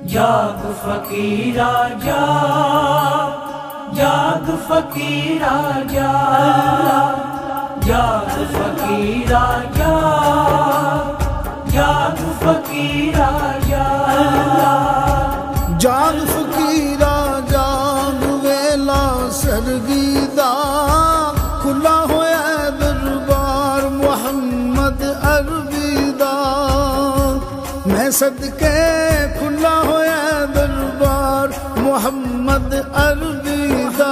جاگ فقیرا جاگ، جاگ فقیرا جاگ، جاگ فقیرا جاگ، جاگ فقیرا جاگ، جاگ فقیرا جاگ ویلا سرگی دا کھلا ہویا دربار محمد عربی دا، میں صدقے کھلا ہویا دربار محمد عربی دا،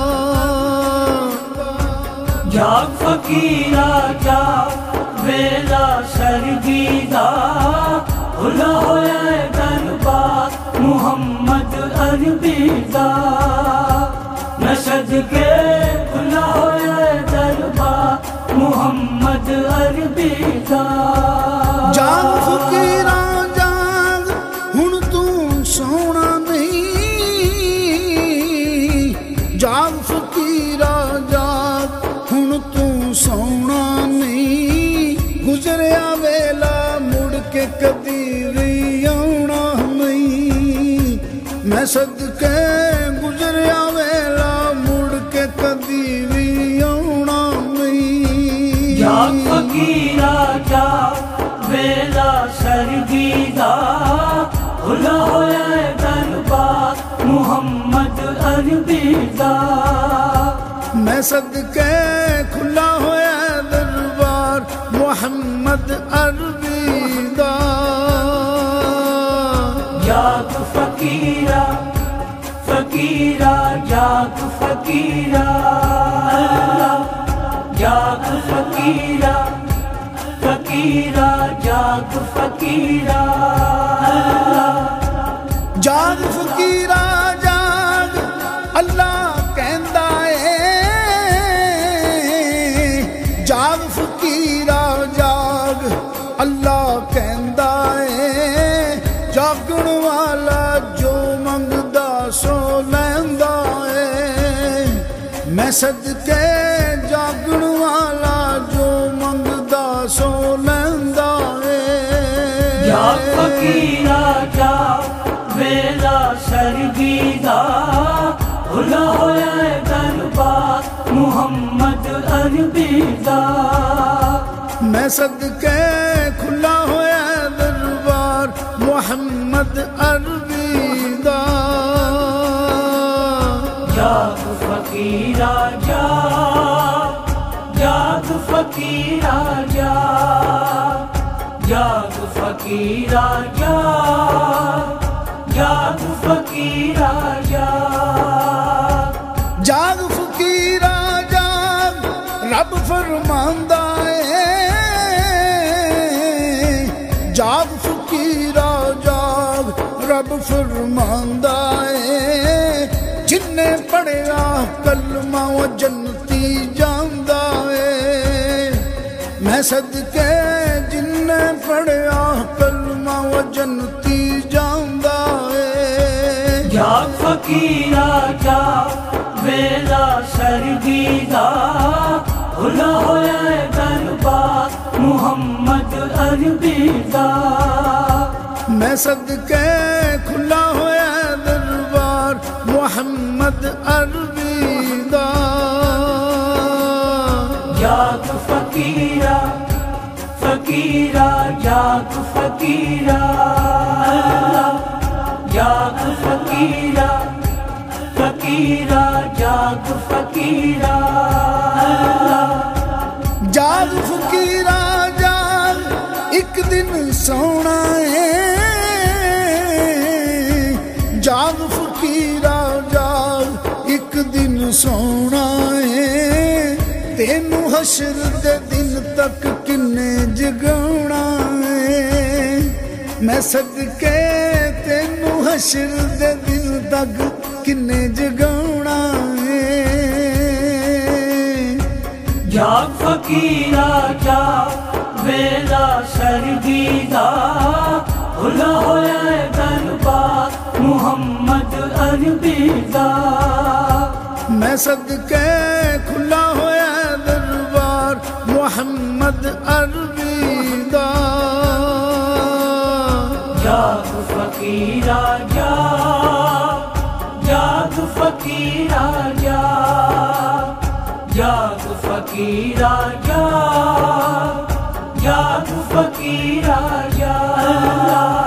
جاگ فقیرا جاگ ویلا سرگی دا کھلا ہویا دربار محمد عربی دا، میں صدقے کھلا ہویا دربار محمد عربی دا، جاگ فقیرا جاگ ہن تو سونا نہیں، جاگ فقیرا جاگ ہن تو سونا نہیں، گزریا ویلا مڑ کے کدی بھی آنا نہیں، میں صدقے گزریا ویلا مڑ کے کدی بھی آنا نہیں، جاگ فقیرا جاگ ویلا سرگی دا کھلا ہویا دربار محمد عربی دا، میں صدقے کھلا ہویا دربار محمد عربی دا، جاگ فقیرا فقیرا جاگ فقیرا، جاگ فقیرا فقیرا جاگ فقیرا، جاگ فقیرا جاگ اللہ کہندا اے، جاگ فقیرا جاگ اللہ کہندا اے، جاگن والا جو منگدا سو لیندا اے، میں صدقے جاگن والا جو منگدا سو لیندا اے، جاگ فقیرا جاگ ویلا سرگی دا کھلا ہویا دربار محمد عربی دا، میں صدقے کھلا ہویا دربار محمد عربی دا، جاگ فقیرا جاگ، جاگ فقیرا جاگ، جاگ فقیرا جاگ، جاگ فقیرا جاگ، جاگ فقیرا جاگ رب فرماندا اے، جاگ فقیرا جاگ رب فرماندا اے، جن نے پڑھیا کلمہ وہ جنتی جاندا اے، میں صدقے جن نے پڑھیا کلمہ وہ جنتی جاندا اے، جاگ فقیرا جاگ ویلا سرگی دا کھلا ہویا دربار محمد عربی دا، میں صدقے کھلا ہویا دربار محمد عربی دا، جاگ فقیرا فقیرا جاگ فقیرا، جاگ فقیرا فقیرا جاگ فقیرا، جاگ فقیرا جاگ ایک دن سونا ہے، جاگ فقیرا جاگ ایک دن سونا ہے، تینوں حشر دے دن تک کنے جگانا ہے، میں صدقے تینوں حشر دے دن تک کنے جگانا ہے، جاگ فقیرا جاگ ویلا سرگی دا کھلا ہویا دربار محمد عربی دا، میں صدقے کھلا ہویا دربار محمد عربی دا، جاگ فقیرا جاگ، جاگ فقیرا جاگ، جاگ فقیرا جاگ، جاگ فقیرا جاگ۔